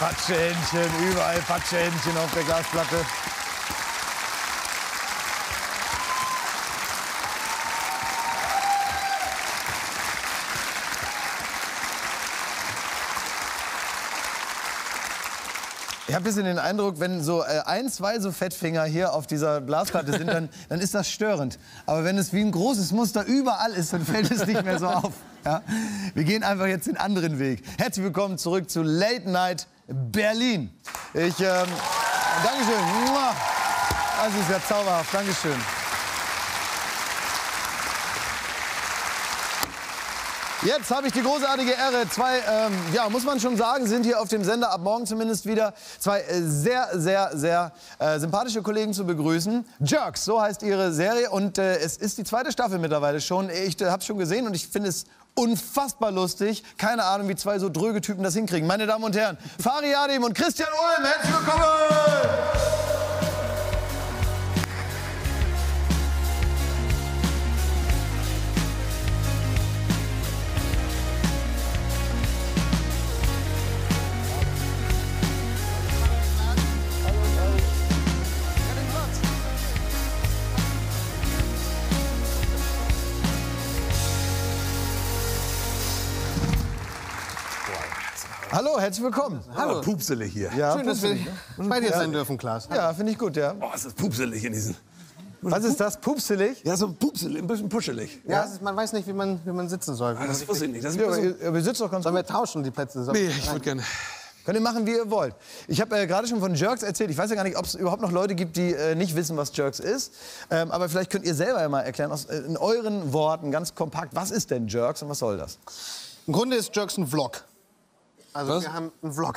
Patschehändchen, überall Patschehändchen auf der Glasplatte. Ich habe ein bisschen den Eindruck, wenn so ein, zwei so Fettfinger hier auf dieser Glasplatte sind, dann ist das störend. Aber wenn es wie ein großes Muster überall ist, dann fällt es nicht mehr so auf. Ja? Wir gehen einfach jetzt den anderen Weg. Herzlich willkommen zurück zu Late Night Berlin. Dankeschön. Das ist ja zauberhaft. Dankeschön. Jetzt habe ich die großartige Ehre, zwei, muss man schon sagen, sind hier auf dem Sender ab morgen zumindest wieder zwei sehr sympathische Kollegen zu begrüßen. Jerks, so heißt ihre Serie und es ist die zweite Staffel mittlerweile schon. Ich habe es schon gesehen und ich finde es unfassbar lustig. Keine Ahnung, wie zwei so dröge Typen das hinkriegen. Meine Damen und Herren, Fari Yadim und Christian Ulm, herzlich willkommen! Hallo, herzlich willkommen. Hallo. Pupselig hier. Ja, schön, dass wir bei dir sein dürfen, Klaas. Ja, finde ich gut, ja. Oh, ist das pupselig in diesen... Was ist das? Pupselig? Ja, so pupselig, ein bisschen puschelig. Ja, man weiß nicht, wie man sitzen soll. Ah, das wusste ich nicht. Das ist Ja, so... wir sitzen doch ganz Sollen gut. wir tauschen, die Plätze? Nee, ich würde gerne... Könnt ihr machen, wie ihr wollt. Ich habe gerade schon von Jerks erzählt. Ich weiß ja gar nicht, ob es überhaupt noch Leute gibt, die nicht wissen, was Jerks ist. Aber vielleicht könnt ihr selber ja mal erklären, in euren Worten, ganz kompakt, was ist denn Jerks und was soll das? Im Grunde ist Jerks ein Vlog. Also Was? wir haben einen Vlog.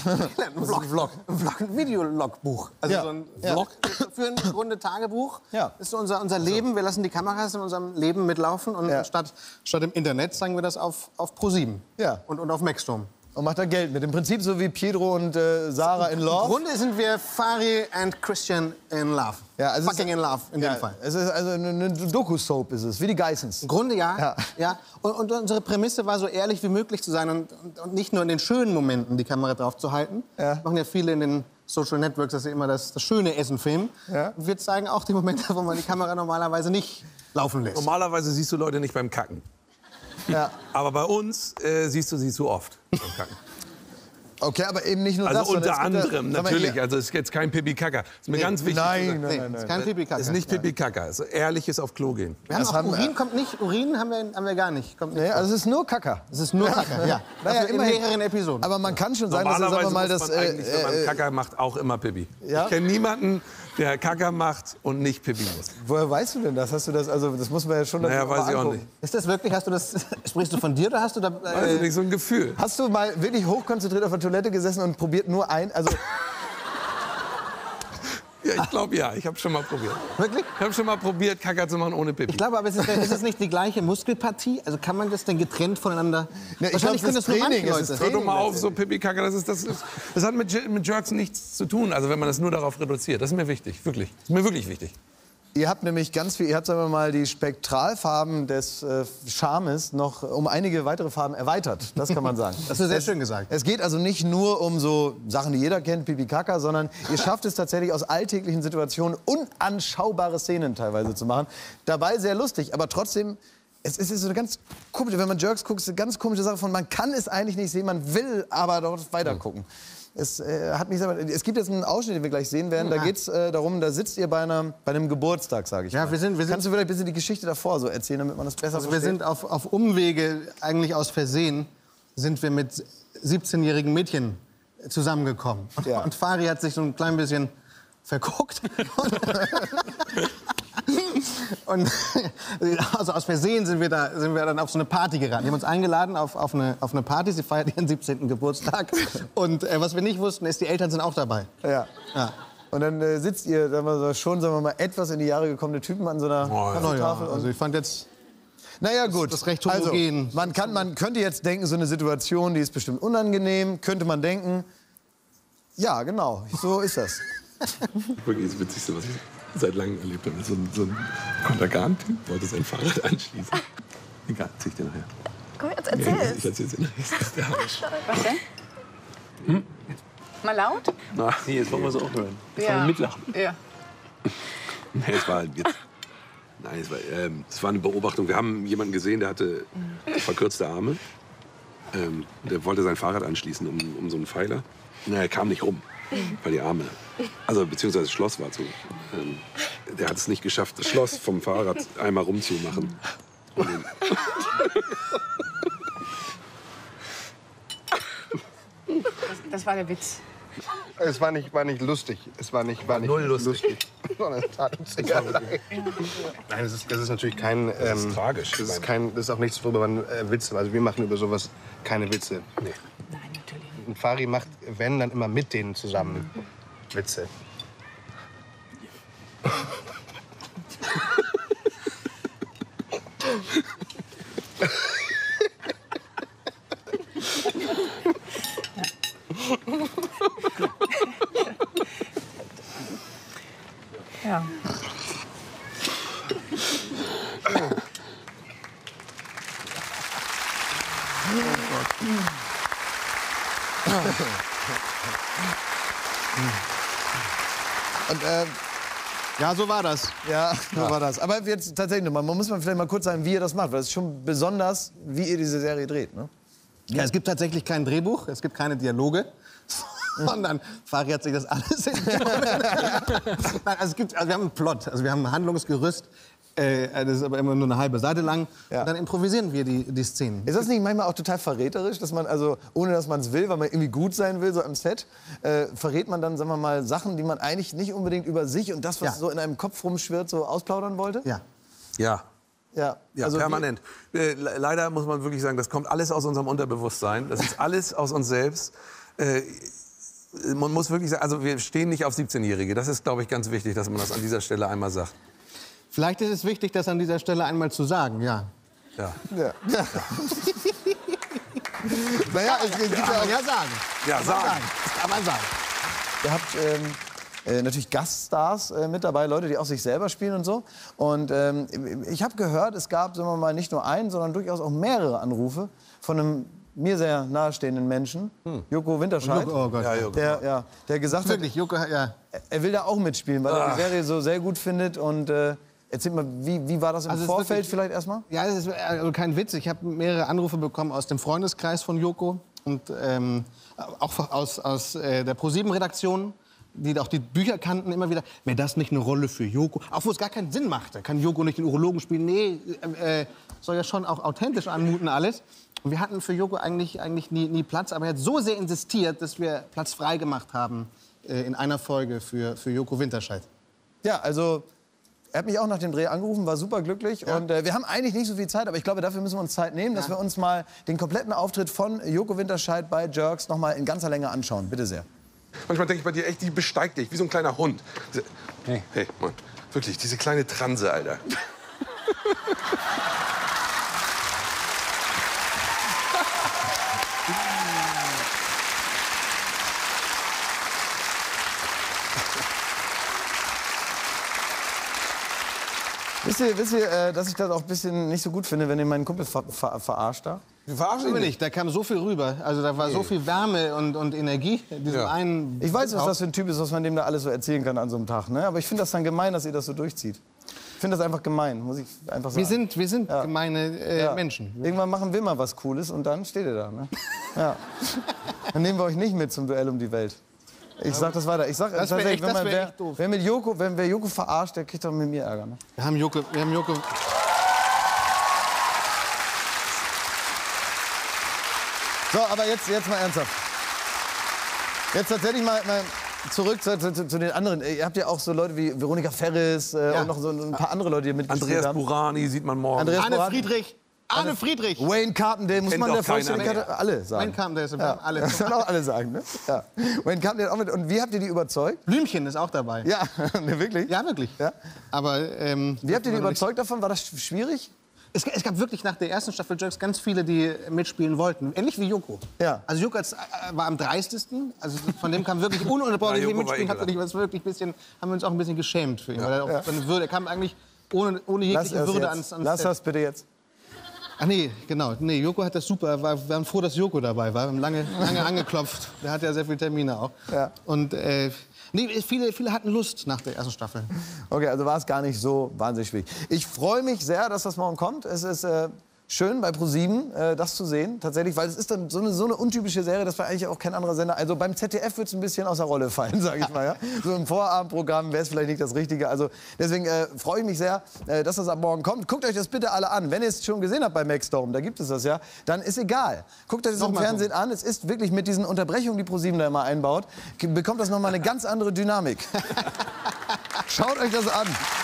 Ein Videologbuch. Also Ja. so ein Ja. Vlog. Wir führen im Grunde Tagebuch. Ja. Das ist unser Leben. Wir lassen die Kameras in unserem Leben mitlaufen. Und Ja. statt im Internet zeigen wir das auf ProSieben. Ja. Und auf Maxdome. Und macht da Geld mit. Im Prinzip so wie Pietro und Sarah in Im Love. Grunde sind wir Fari and Christian in Love. Ja, also Fucking in Love in dem Fall. Es ist also eine Doku-Soap ist es, wie die Geissens. Im Grunde ja. Ja. Ja. Und unsere Prämisse war, so ehrlich wie möglich zu sein und nicht nur in den schönen Momenten die Kamera drauf zu halten. Ja. Das machen ja viele in den Social Networks, dass sie immer das schöne Essen filmen. Ja. Und wir zeigen auch die Momente, wo man die Kamera normalerweise nicht laufen lässt. Normalerweise siehst du Leute nicht beim Kacken. Ja. Aber bei uns siehst du sie zu oft beim Kacken. Okay, aber eben nicht nur Also das. sondern unter es gibt ja- anderem, sag mal, natürlich. hier- Also es ist jetzt kein Pipi-Kaka. Ist mir ganz wichtig. Nein, Nee, nein, ist nein. kein Pipi-Kaka. Es ist nicht Pipi-Kaka. Es ist ehrliches auf Klo gehen. Wir haben Das auch haben- Urin kommt nicht. Urin haben wir gar nicht. Kommt nicht. Nee, also es ist nur Kacker. Es ist nur Kacke, ja. Naja, Dafür in immerhin. mehreren Episoden. Aber man kann schon sagen, dass Normalerweise sagen wir mal, muss dass man eigentlich, wenn man Kaka macht, auch immer Pipi. Ja? Ich kenne niemanden, der Kaka macht und nicht Pipi muss. woher weißt du denn das? Hast du das? Also das muss man ja schon. Naja, dazu weiß mal ich auch angucken. nicht. Ist das wirklich, sprichst du von dir oder hast du da... Weiß ich nicht, so ein Gefühl. Hast du mal wirklich hochkonzentriert auf der Toilette gesessen und probiert nur ein? Also Ja, ich glaube ja. Ich habe schon mal probiert. Wirklich? Ich habe schon mal probiert, Kaka zu machen ohne Pipi. Ich glaube, aber ist es nicht die gleiche Muskelpartie? Also kann man das denn getrennt voneinander... Ja, ich Wahrscheinlich glaub, können das das nur manche Training, es ist Leute. Hör doch mal auf, letztendlich. so Pipi-Kaka, das hat mit Jerks nichts zu tun. Also wenn man das nur darauf reduziert. Das ist mir wichtig, wirklich. Das ist mir wirklich wichtig. ihr habt nämlich ganz viel, ihr habt sagen wir mal die Spektralfarben des Charmes noch um einige weitere Farben erweitert. Das kann man sagen. Das hast du sehr schön gesagt. Es geht also nicht nur um so Sachen, die jeder kennt, Pipi Kaka, sondern ihr schafft es tatsächlich aus alltäglichen Situationen unanschaubare Szenen teilweise zu machen. Dabei sehr lustig, aber trotzdem, es ist so eine ganz komische, wenn man Jerks guckt, ist eine ganz komische Sache von, man kann es eigentlich nicht sehen, man will aber dort weiter gucken. Es gibt jetzt einen Ausschnitt, den wir gleich sehen werden. Da geht es darum, da sitzt ihr bei einem Geburtstag, sage ich Ja, mal. wir sind- Kannst du vielleicht ein bisschen die Geschichte davor so erzählen, damit man das besser Also wir versteht? sind auf Umwege, eigentlich aus Versehen, sind wir mit 17-jährigen Mädchen zusammengekommen. Ja. Und Fari hat sich so ein klein bisschen verguckt. Und also aus Versehen sind wir dann auf so eine Party geraten. Die haben uns eingeladen auf eine Party. Sie feiert ihren 17. Geburtstag. Und was wir nicht wussten, ist, die Eltern sind auch dabei. Ja. Ja. Und dann sitzt ihr sagen wir so, schon, sagen wir mal, etwas in die Jahre gekommene Typen an so einer ja. Kaffeetafel. Also ich fand jetzt... Naja, gut. Das ist recht homogen. Also, man könnte jetzt denken, so eine Situation, die ist bestimmt unangenehm. Könnte man denken, ja, genau, so ist das. Wirklich das Witzigste, was ich seit langem erlebt habe. So ein Kontergan-Typ wollte sein Fahrrad anschließen. Egal, erzähl ich dir nachher. Komm, jetzt Nee, erzähl ich erzähl's dir nachher. Das ist der Arsch. Was denn? Mal laut? Na, nee, jetzt wollen wir es auch hören. Jetzt wollen wir mitlachen. Ja. Nee, es war ein Witz. Nein, es war eine Beobachtung. Wir haben jemanden gesehen, der hatte verkürzte Arme. Der wollte sein Fahrrad anschließen um so einen Pfeiler. Na, er kam nicht rum, weil die Arme, also beziehungsweise das Schloss war zu. Der hat es nicht geschafft, das Schloss vom Fahrrad einmal rumzumachen. Das war der Witz. Es war nicht lustig. Es war nicht null lustig. Sondern es tat uns sehr leid. Nein, das ist natürlich kein... Das ist tragisch. Das ist auch nichts, worüber man Witze... Also wir machen über sowas keine Witze. Nee. Nein, natürlich nicht. Und Fari macht, wenn, dann immer mit denen zusammen Witze. Ja. Und, Ja, so war das. ja, so war das. Aber jetzt tatsächlich nochmal, man muss vielleicht mal kurz sagen, wie ihr das macht, weil es ist schon besonders, wie ihr diese Serie dreht, ne? Ja, es gibt tatsächlich kein Drehbuch, es gibt keine Dialoge. Sondern Fari hat sich das alles Nein, also wir haben einen Plot, also wir haben ein Handlungsgerüst. Das ist aber immer nur eine halbe Seite lang. Ja. Und dann improvisieren wir die Szenen. Ist das nicht manchmal auch total verräterisch, dass man, also ohne dass man es will, weil man irgendwie gut sein will, so am Set, verrät man dann, sagen wir mal, Sachen, die man eigentlich nicht unbedingt über sich und das, was Ja. so in einem Kopf rumschwirrt, so ausplaudern wollte? Ja. Ja. Ja, Ja, also permanent. Leider muss man wirklich sagen, das kommt alles aus unserem Unterbewusstsein. Das ist alles aus uns selbst. Man muss wirklich sagen, also wir stehen nicht auf 17-Jährige. Das ist, glaube ich, ganz wichtig, dass man das an dieser Stelle einmal sagt. Vielleicht ist es wichtig, das an dieser Stelle einmal zu sagen, ja. Ja. Ja. Naja, es gibt ja auch... Ja, sagen. Ja, sagen. Kann man sagen. Ihr habt natürlich Gaststars mit dabei, Leute, die auch sich selber spielen und so. Und ich habe gehört, es gab, sagen wir mal, nicht nur einen, sondern durchaus auch mehrere Anrufe von einem mir sehr nahestehenden Menschen, Joko Winterscheid, Oh Gott. Ja, Joko. der gesagt hat, Wirklich, Joko, ja. er will da auch mitspielen, weil er die Serie so sehr gut findet. Und erzähl mal, wie war das im Also es ist Vorfeld wirklich- vielleicht erstmal? Ja, das ist also kein Witz. Ich habe mehrere Anrufe bekommen aus dem Freundeskreis von Joko und auch aus der ProSieben-Redaktion, die auch die Bücher kannten, immer wieder. Wäre das nicht eine Rolle für Joko? Obwohl es gar keinen Sinn machte. Kann Joko nicht den Urologen spielen? Nee, soll ja schon auch authentisch anmuten alles. Und wir hatten für Joko eigentlich nie Platz. Aber er hat so sehr insistiert, dass wir Platz frei gemacht haben in einer Folge für Joko Winterscheid. Ja, also er hat mich auch nach dem Dreh angerufen, war super glücklich. Ja. Und wir haben eigentlich nicht so viel Zeit, aber ich glaube, dafür müssen wir uns Zeit nehmen, dass wir uns mal den kompletten Auftritt von Joko Winterscheid bei Jerks noch mal in ganzer Länge anschauen. Bitte sehr. Manchmal denke ich bei dir echt, die besteigt dich, wie so ein kleiner Hund. Hey, Mann, wirklich, diese kleine Transe, Alter. Wisst ihr, dass ich das auch ein bisschen nicht so gut finde, wenn ihr meinen Kumpel verarscht da? Wir verarschen Aber ihn nicht, da kam so viel rüber. Also da war so viel Wärme und Energie in diesem Ja. einen... Ich weiß, was das für ein Typ ist, was man dem da alles so erzählen kann an so einem Tag. Ne? Aber ich finde das dann gemein, dass ihr das so durchzieht. Ich finde das einfach gemein, muss ich einfach sagen. Wir sind Ja. gemeine Ja. Menschen. Irgendwann machen wir mal was Cooles und dann steht ihr da. Ne? Ja. Dann nehmen wir euch nicht mit zum Duell um die Welt. Ich sag das weiter. Ich sag Das wär tatsächlich, echt- das wär echt doof. wer Joko verarscht, der kriegt doch mit mir Ärger. Ne? Wir haben Joko... So, aber jetzt mal ernsthaft. Jetzt tatsächlich mal zurück zu den anderen. Ihr habt ja auch so Leute wie Veronika Ferris und noch so ein paar andere Leute, die mitgespielt Andreas haben. Burani sieht man morgen. Andreas Arne Burani. Friedrich! Arne Friedrich! Wayne Carpendale, muss Kennt man doch der keiner Vollständigkeit mehr. alle sagen. Wayne Carpendale ist Ja. alle. Das können auch alle sagen, ne? Ja. Wayne Carpendale auch mit. Und wie habt ihr die überzeugt? Blümchen ist auch dabei. Ja, ne, wirklich? Ja, wirklich. Ja? Aber, Wie habt ihr die überzeugt davon? War das schwierig? Es gab wirklich nach der ersten Staffel Jerks ganz viele, die mitspielen wollten. Ähnlich wie Joko. Ja. Also Joko war am dreistesten. Also von dem kam wirklich ununterbrochen Ja, ja, Joko war mitspielen. Hat wirklich wirklich bisschen, haben wir uns auch ein bisschen geschämt für ihn. Weil er, auch seine Würde, er kam eigentlich ohne jegliche Würde ans Lass Set. das bitte jetzt. Ach nee, genau. Nee, Joko hat das super. Wir waren froh, dass Joko dabei war. Wir haben lange angeklopft. Der hat ja sehr viele Termine auch. Ja. Und nee, viele hatten Lust nach der ersten Staffel. Okay, also war es gar nicht so wahnsinnig schwierig. Ich freue mich sehr, dass das morgen kommt. Es ist schön bei ProSieben das zu sehen, tatsächlich, weil es ist dann so eine untypische Serie, das war eigentlich auch kein anderer Sender. Also beim ZDF wird es ein bisschen aus der Rolle fallen, sage ich mal. Ja? So im Vorabendprogramm wäre es vielleicht nicht das Richtige. Also deswegen freue ich mich sehr, dass das ab morgen kommt. Guckt euch das bitte alle an. Wenn ihr es schon gesehen habt bei Maxdome, da gibt es das ja, dann ist egal. Guckt euch das im Fernsehen an. Es ist wirklich mit diesen Unterbrechungen, die ProSieben da immer einbaut, bekommt das nochmal eine ganz andere Dynamik. Schaut euch das an.